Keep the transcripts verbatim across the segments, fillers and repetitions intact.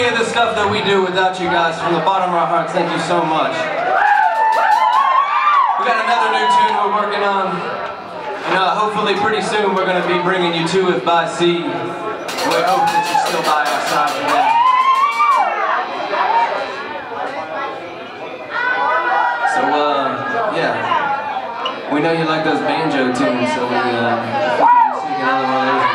any of the stuff that we do without you guys. From the bottom of our hearts, thank you so much. We got another new tune we're working on. And uh, hopefully pretty soon we're going to be bringing you To If By Sea. We hope that you're still by our side for that. So, uh, yeah. We know you like those banjo tunes, so we, uh, we'll sing another one of those.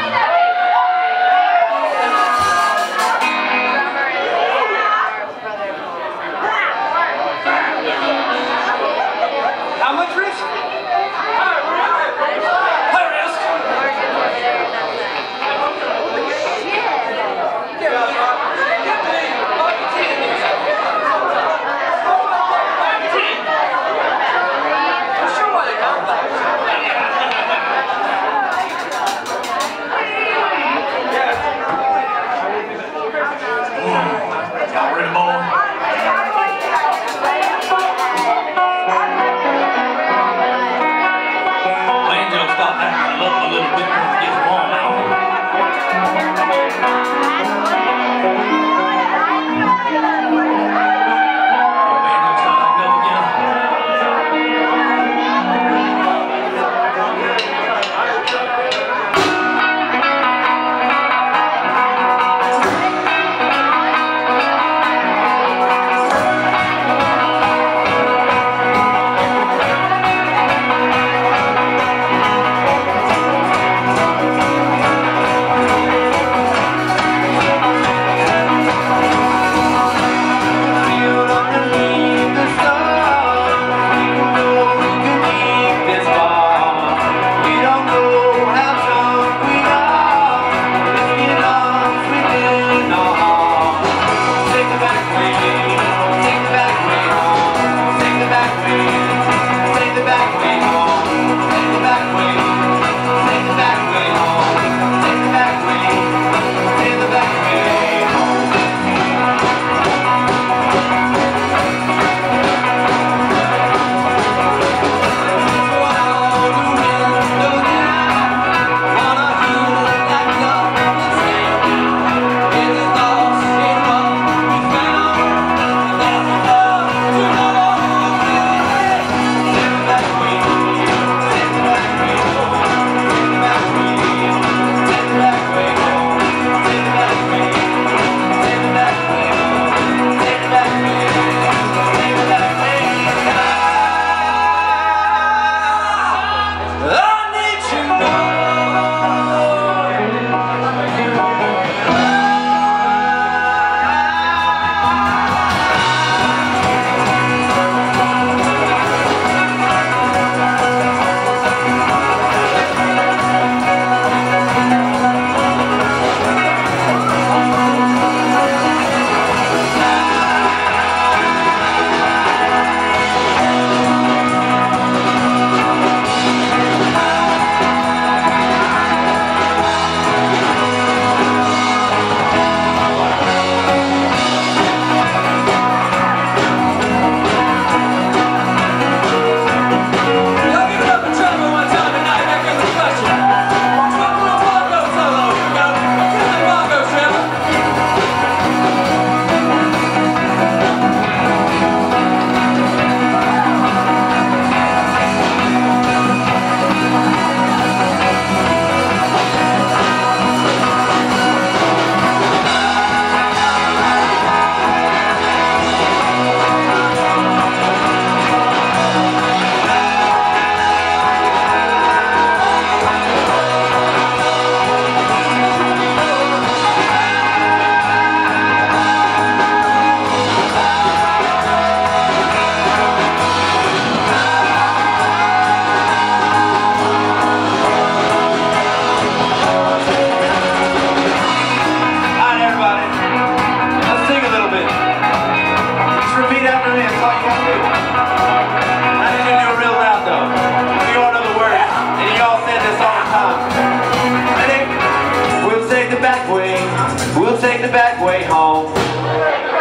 We'll take the back way home.